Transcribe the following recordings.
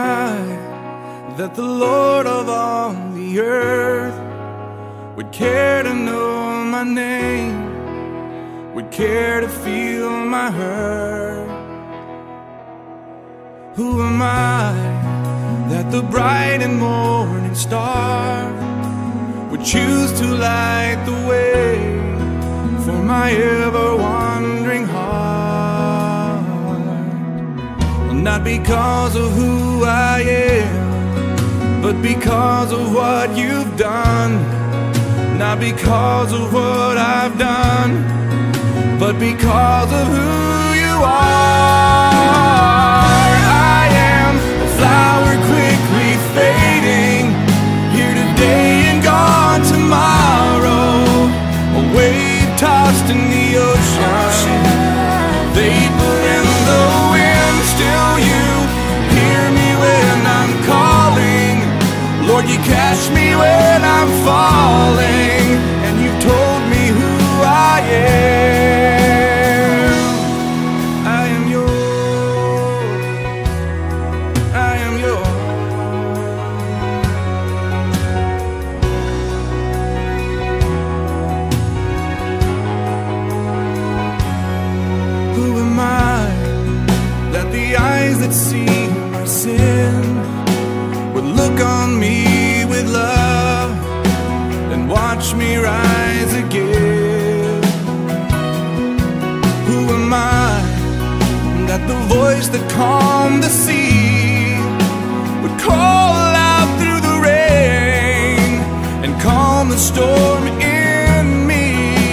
I that the Lord of all the earth would care to know my name, would care to feel my hurt? Who am I that the bright and morning star would choose to light the way for my ever-wandering heart? Well, not because of who I am, but because of what you've done. Not because of what I've done, but because of who you are. I am a flower quickly fading, here today and gone tomorrow, a wave tossed in the ocean, vapor in the wind. Still you hear me when I'm calling, Lord, you catch me when I'm falling, and you've told me who I am. I am yours, I am yours. Who am I that the eyes that see my sin would look on me with love and watch me rise again? Who am I that the voice that calmed the sea would call out through the rain and calm the storm in me?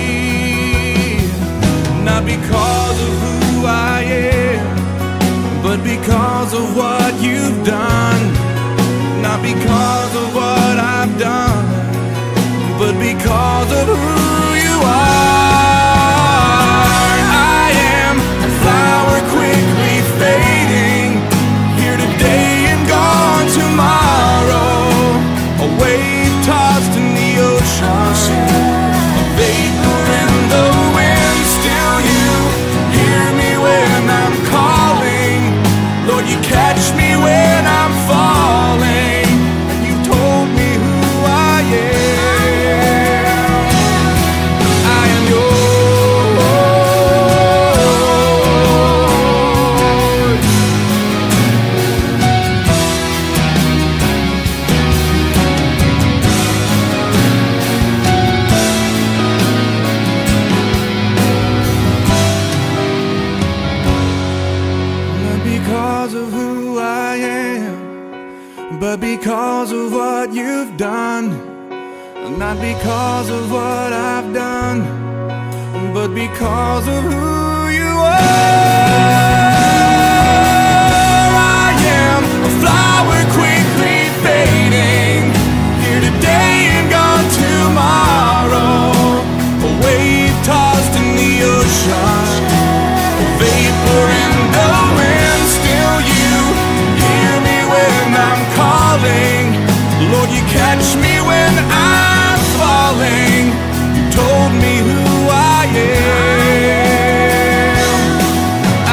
Not because of who I am, but because of what you've done. Not because of what I've done, but because of who you are. I am a flower quickly fading, here today and gone tomorrow, a wave tossed in the ocean, a vapor in the wind. Still you hear me when I'm calling, Lord, you catch me when I'm falling, and you told me who I am. I am yours. Not because of who I am, but because of what you've done. Not because of what I've done, but because of who you are. I am a flower quickly fading, here today and gone tomorrow, a wave tossed in the ocean, a vapor in the wind. Still you hear me when I'm calling, Lord, you catch me when I'm falling. You told me who I am.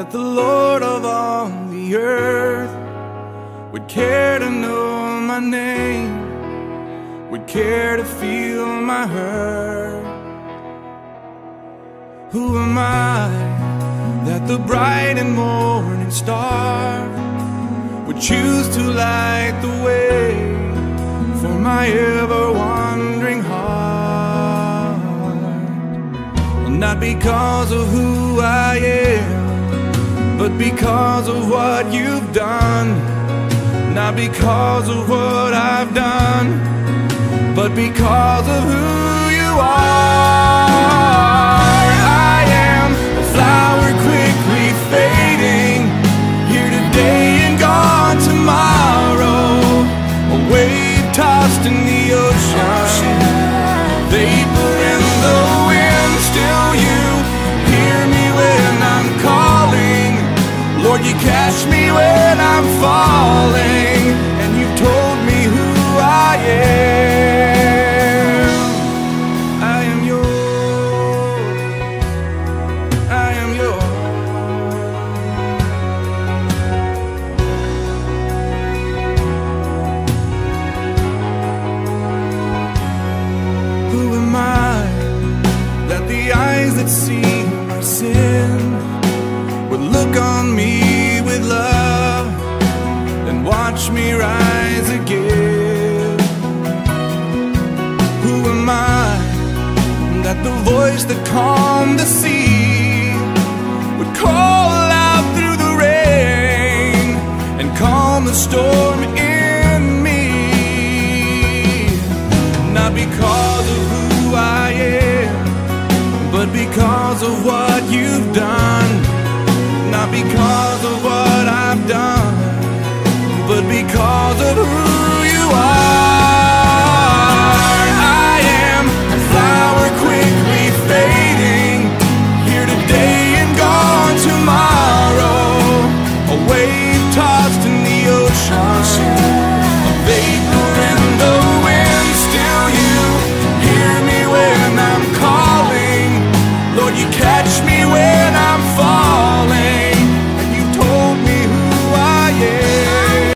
that the Lord of all the earth would care to know my name, would care to feel my hurt. Who am I that the bright and morning star would choose to light the way for my ever-wandering heart? Well, not because of who I am, but because of what you've done. Not because of what I've done, but because of who you are. I am a flower quickly fading, here today and gone tomorrow, a wave tossed in the ocean, vapor in the wind. Still you hear me when I'm calling, Lord, you catch me when I'm falling, and you've told me who I am. I am yours, I am yours. Who am I that the eyes that see my sin would look on me with love and watch me rise again? Who am I that the voice that calmed the sea would call out through the rain and calm the storm in me? Not because of who I am, but because of what you've done. Not because of what I've done, but because of who